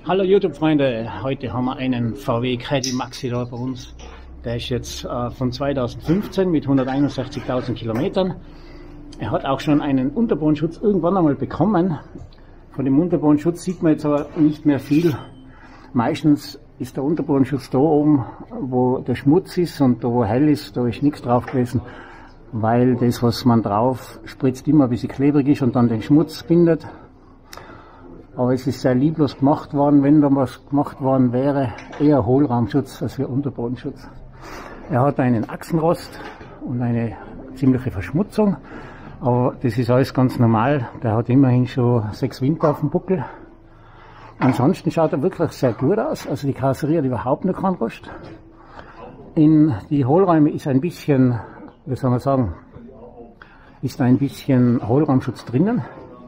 Hallo YouTube-Freunde, heute haben wir einen VW Caddy Maxi da bei uns. Der ist jetzt von 2015 mit 161.000 Kilometern. Er hat auch schon einen Unterbodenschutz irgendwann einmal bekommen. Von dem Unterbodenschutz sieht man jetzt aber nicht mehr viel. Meistens ist der Unterbodenschutz da oben, wo der Schmutz ist, und da wo hell ist, da ist nichts drauf gewesen, weil das, was man drauf spritzt, immer ein bisschen klebrig ist und dann den Schmutz bindet. Aber es ist sehr lieblos gemacht worden, wenn da was gemacht worden wäre, eher Hohlraumschutz als für Unterbodenschutz. Er hat einen Achsenrost und eine ziemliche Verschmutzung, aber das ist alles ganz normal. Der hat immerhin schon 6 Winter auf dem Buckel. Ansonsten schaut er wirklich sehr gut aus, also die Karosserie hat überhaupt noch keinen Rost. In die Hohlräume ist ein bisschen, wie soll man sagen, ist ein bisschen Hohlraumschutz drinnen.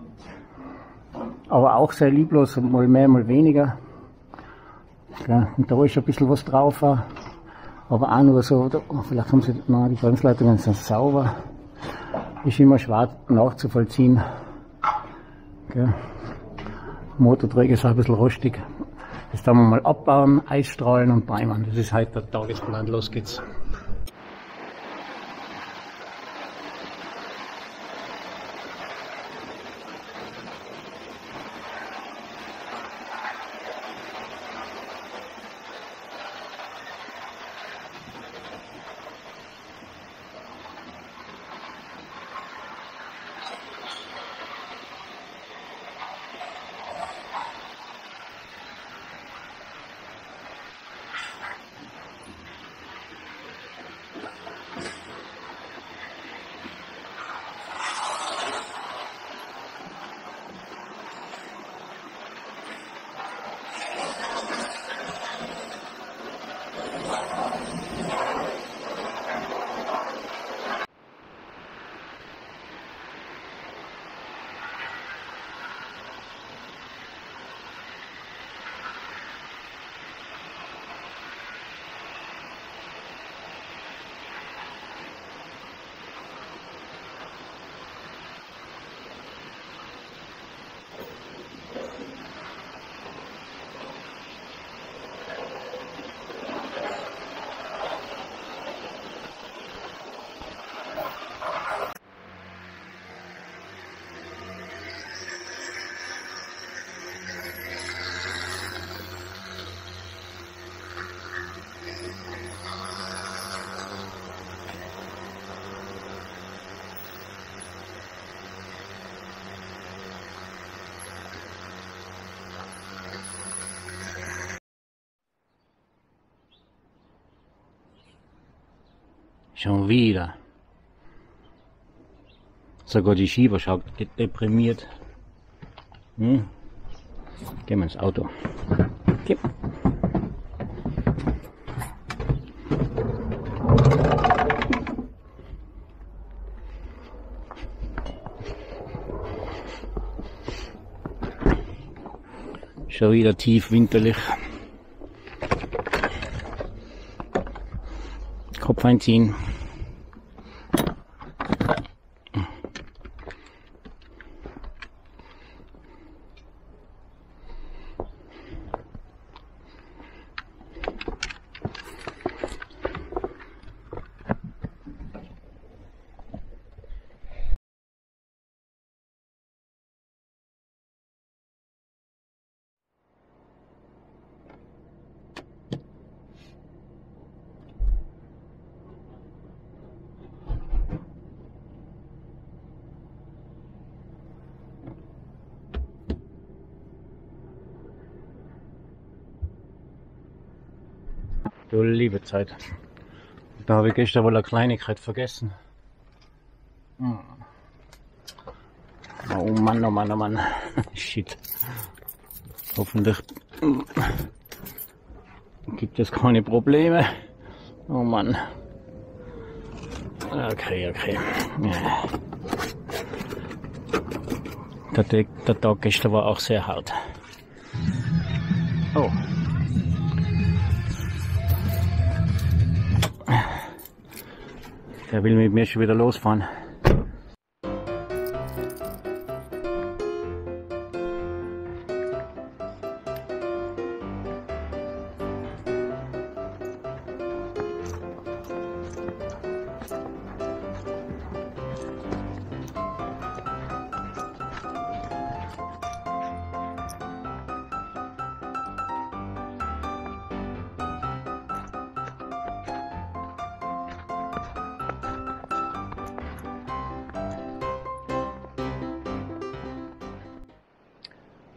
Aber auch sehr lieblos, mal mehr, mal weniger. Ja, und da ist ein bisschen was drauf, aber auch nur so, vielleicht haben sie, na, die Bremsleitungen sind sauber. Ist immer schwer nachzuvollziehen. Ja. Motorträger ist auch ein bisschen rostig. Das werden wir mal abbauen, Eisstrahlen und Beimern. Das ist heute der Tagesplan, los geht's. Schon wieder. Sogar die Schieber schaut deprimiert. Gehen wir ins Auto. Geh. Schon wieder tief winterlich. Kopf einziehen. Du liebe Zeit. Da habe ich gestern wohl eine Kleinigkeit vergessen. Oh Mann, oh Mann, oh Mann. Shit. Hoffentlich gibt es keine Probleme. Oh Mann. Okay. Der Tag gestern war auch sehr hart. Oh. Der will mit mir schon wieder losfahren.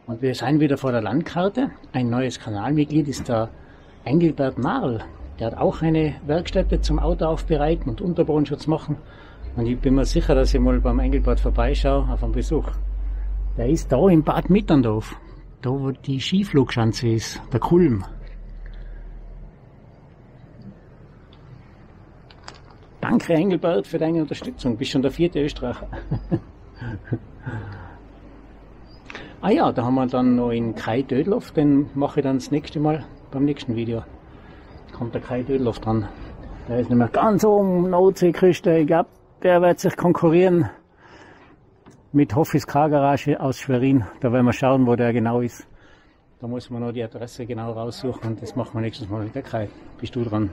Und wir sind wieder vor der Landkarte. Ein neues Kanalmitglied ist der Engelbert Marl. Der hat auch eine Werkstätte zum Auto aufbereiten und Unterbodenschutz machen. Und ich bin mir sicher, dass ich mal beim Engelbert vorbeischaue auf einen Besuch. Der ist da in Bad Mitterndorf, da wo die Skiflugschanze ist, der Kulm. Danke Engelbert für deine Unterstützung, bist schon der 4. Österreicher. Ah ja, da haben wir dann noch in Kai Dödloff, den mache ich dann das nächste Mal beim nächsten Video. Kommt der Kai Dödloff dran. Der ist nämlich ganz oben Nordseeküste. Ich glaube, der wird sich konkurrieren mit Hoffis Car-Garage aus Schwerin. Da werden wir schauen, wo der genau ist. Da muss man noch die Adresse genau raussuchen und das machen wir nächstes Mal mit der Kai. Bist du dran?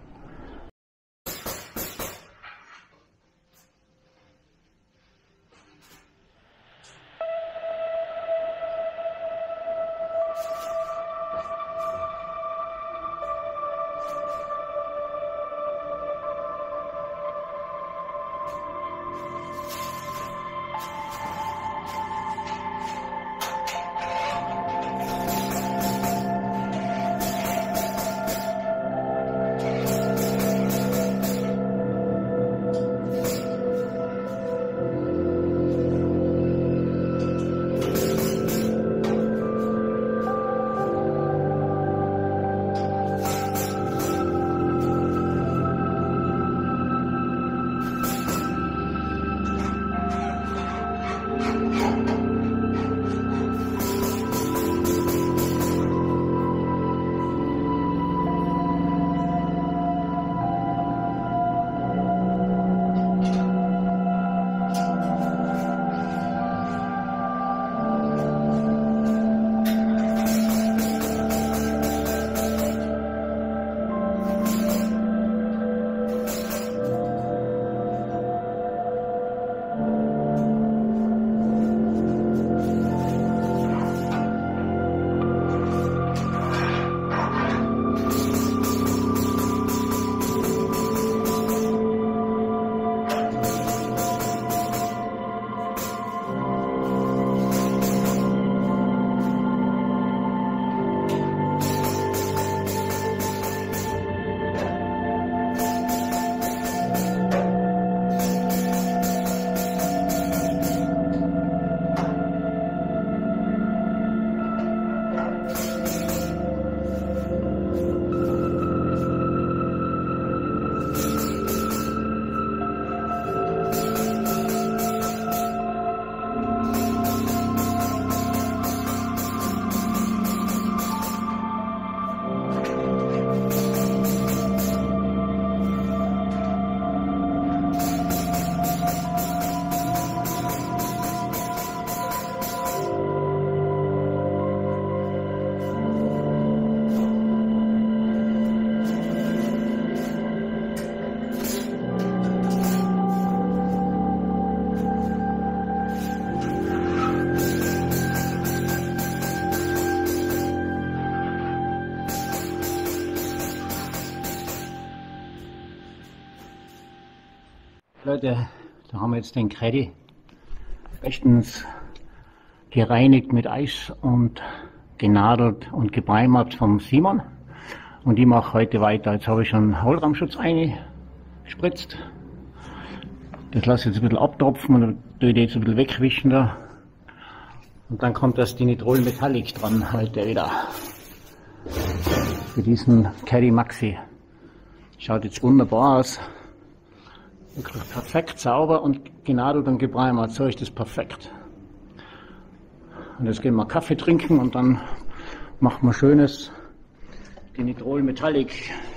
Leute, da haben wir jetzt den Caddy bestens gereinigt mit Eis und genadelt und gebeimert vom Simon. Und ich mache heute weiter. Jetzt habe ich schon Hohlraumschutz eingespritzt. Das lasse ich jetzt ein bisschen abtropfen und dann tue ich jetzt ein bisschen wegwischen da. Und dann kommt das Dinitrol Metallic dran heute wieder. Für diesen Caddy Maxi. Schaut jetzt wunderbar aus. Wirklich perfekt sauber und genadelt und gebeimert. So ist das perfekt. Und jetzt gehen wir Kaffee trinken und dann machen wir schönes Dinitrol Metallic